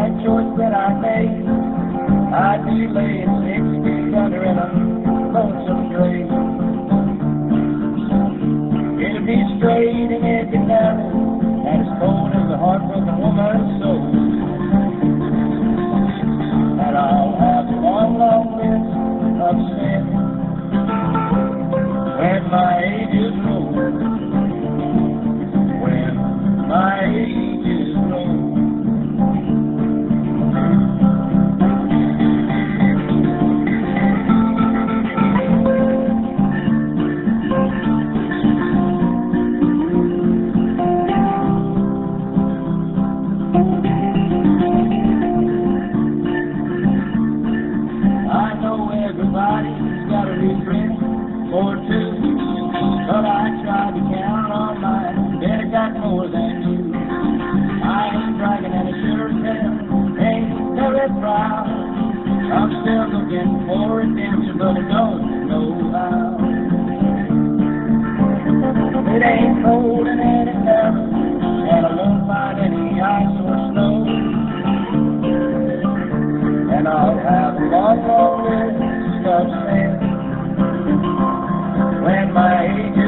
right choice that I made, I'd be laying 6 feet under in a lonesome grave. It'd be straight and it'd be narrow, and as cold as a heartbroken woman's soul. And I'll have a long, long list of sin when my age is old. When my age is old. I know everybody's got a regret or two, but I tried to count on mine. Bet I got more than you. I ain't bragging and I sure tell ain't very proud. I'm still looking for redemption, but I don't know how. It ain't cold and it ain't never, and I won't find any ice or snow. And I'll have a long, long list of sins when my age is